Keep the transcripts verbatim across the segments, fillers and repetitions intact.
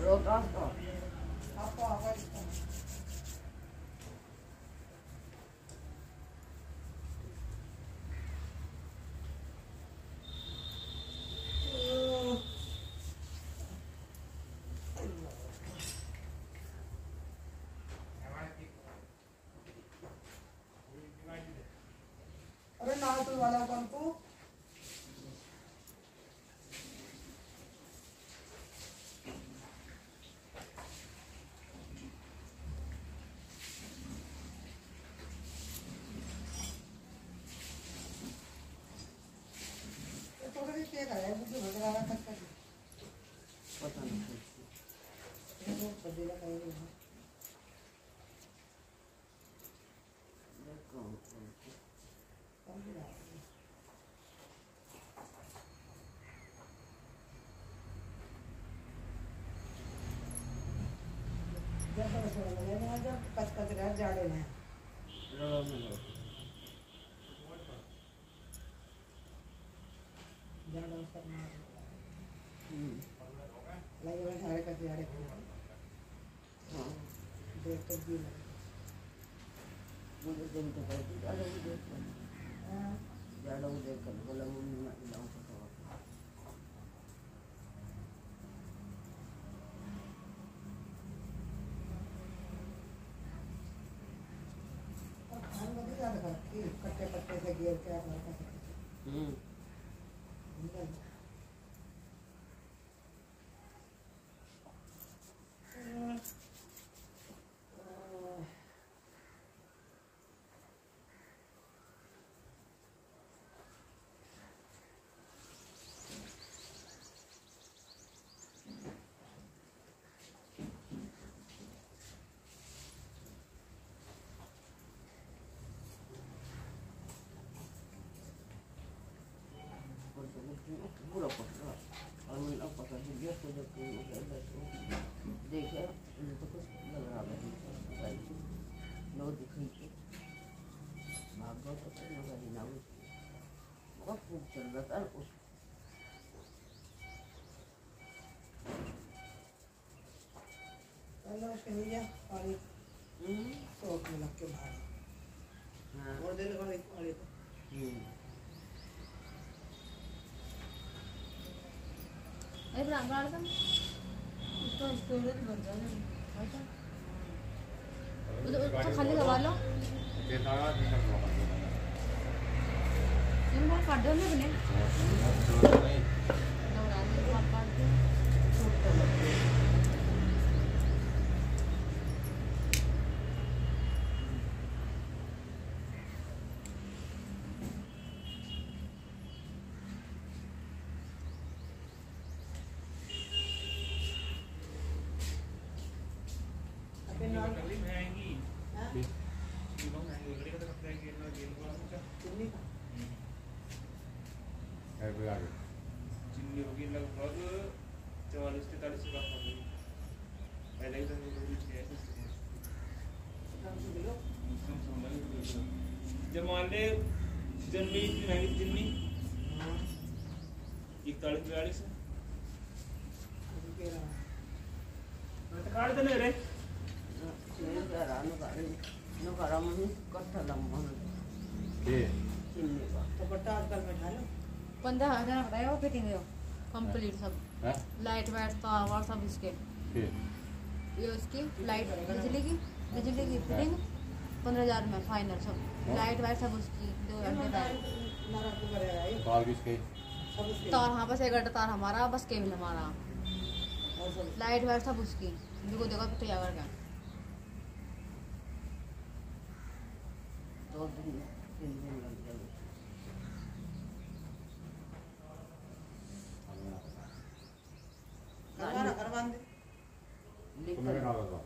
Rotato. Apa apa itu? अरे ना तो वाला कौन को क्या कर रहा है मुझे भगा रहा था पता नहीं ये वो बदला करेगा देखो कौन भी रहा जब तक छोड़ लगे ना जब कच कच रह जाड़े में रो में लो जाड़ा उसका मार हम्म लगे हुए सारे कच जाड़े हाँ देख कर भी लगे मुझे दिन तो कर दी ज़्यादा भी देख कर हाँ ज़्यादा भी देख कर बोला मम्मी मैं इलाऊ को तो और खान को भी ज़्यादा करती कट्टे पट्टे से गिर के आप लड़का सकते हम्म पूरा पकड़ा और मैंने अब पकड़ लिया तो जब कोई देखे तो कुछ लग रहा है लो दिखी के भागो तो फिर लगा ही ना बहुत खूब चल रहा था उस पहले उसके नीचे पानी सोख में लग के बाहर हाँ वो दे लगा एक पानी को अरे ब्रांड ब्रांड का उसका स्टोरेज बन रहा है अच्छा उधर तो खाली लगा लो ये बहुत काट दो ना बने लगा दे काट काट के छोड़ दो चिन्नी होगी लगभग चवालीस तैतालीस का होगी पहले ही जब मान ले जन्मी इतनी महंगी चिन्नी इकतालीस बयालीस काट देने रे तो बट्टा आजकल बैठा लो पंद्रह हजार बताया वो फिटिंग है कंप्लीट सब लाइट वाइट तार वार सब इसके ये उसकी लाइट बिजली की बिजली की फिटिंग पंद्रह हजार में फाइनल सब लाइट वाइट सब उसकी दो घंटे तार हाँ बस एक घंटा तार हमारा बस केबल हमारा लाइट वाइट सब उसकी देखो देखो तैयार कर दो दिन तीन दिन लग जाएंगे करवाना करवा दे लिख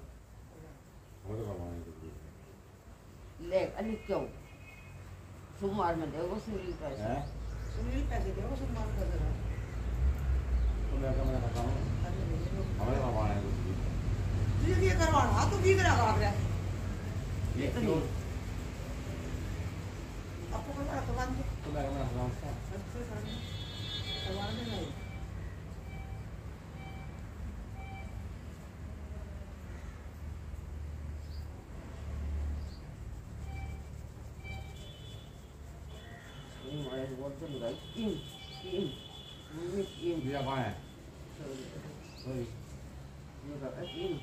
ले अली क्यों सोमवार में देखो सुनील पैसे सुनील पैसे दे वो सोमवार का जरा तुझे ये करवाना तो भी करा भाग रहा है ये तो नहीं आपको करवा करवा दे तो मैं मैं करवाऊंगा करवा दे नहीं मैंने बोल तो लगाई तीन तीन मुझे तीन दिया कहाँ है सॉरी ये कहा तीन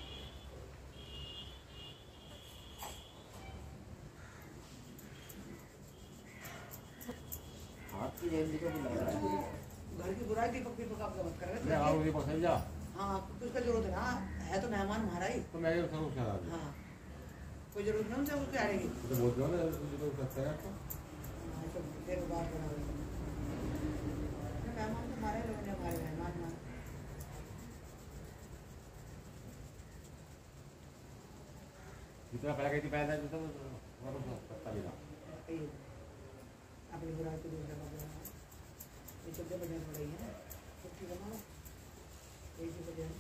हाथ की रेंज को भी लगा रहा है घर की बुराई दीपक दीपक आप मत कर मैं आऊँ दीपक समझा हाँ तो उसका जरूरत है ना है तो मेहमान हमारा ही तो मैं ये सब उठा रहा हाँ कोई जरूरत नहीं उनसे उसकी आएगी तो बोल दो ना तो सकता है आपको हाँ, तो देर बात बना रहे हैं। मेहमान तो हमारे लोगों ने हमारे मेहमान मान जितना पहले कहती पैदा है तो वो पता भी ना अपनी बुराई को दूसरे का बुरा ये चलते बढ़िया पड़ रही है ना छुट्टी बनाओ यही चीज़ बढ़िया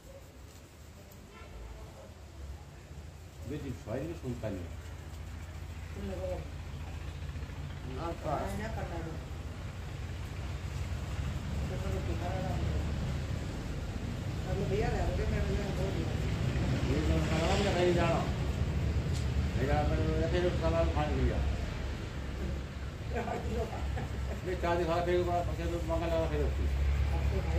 ये चीज़ शायद भी सुनता नहीं तुम लोगों ना का को ना करना है तो तो टिका रहा है मतलब भैया रहा है मैं भैया बोल दिया ये तो खाना भी नहीं जाना मेरा मैंने फिर सलाद खाने लिया मैं चार दिन खा फिर पचे तो मंगा लगा फिर उसकी आपके भाई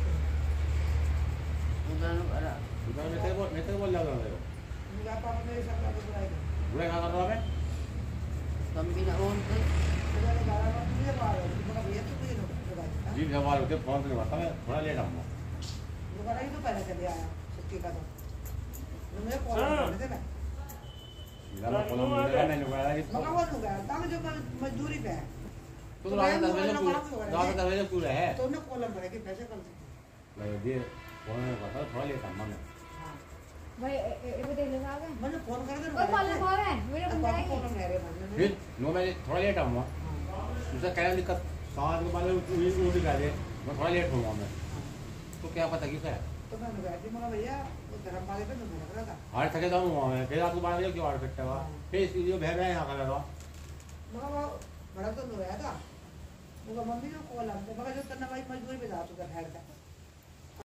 उधर वाला उधर मैं तेरे को मैं तेरे को बोल रहा हूँ मुझे पापा मेरे साथ बात बुराई कर बुरा खा कर रहा मैं कम भी ना ओन कर उधर बारह बार मुझे बारह बार मगर भैया तो मुझे नहीं बुराई जी सवाल होते फोन नहीं करता मैं थोड़ा लेट आऊँगा दोबारा ही तो पहले चले आया छुट्टी का तो मुझे कॉल करने थे मैं इधर कोलम मिलेगा नहीं लगा कि मगर वो नहीं गया ताकि जो मजदूरी पे है तो तो रात दस बजे पूरा रात दस बजे पूरा है तो उन्हें कॉलम भरे कि पैसे कम थे मैं ये फोन में पता थोड़ा लेट आऊँगा मैं भाई ये भी देख लेना आगे मैंने फोन कर दिया और कॉल लगा रहे हैं मेरे बंदा है कॉलम ले रहे हैं फिर नौ बजे थोड़ा लेट आऊँगा उसका क्या दिक्कत सात के बाद उठ उठ गया दे मैं थोड़ा लेट होऊंगा मैं तो क्या पता क्यों है तो मैं बैठी मगर भैया वो धर्म वाले पे तो मैं रख रहा था हार थके जाऊँगा मैं फिर आपको बारह बजे क्यों हार सकता हुआ फिर इसकी जो भय भय यहाँ कर रहा मगर वो बड़ा तो नहीं रहा था मगर मम्मी जो कॉलम थे मगर जो करना भाई मजदूरी पे जा चुका ठहर का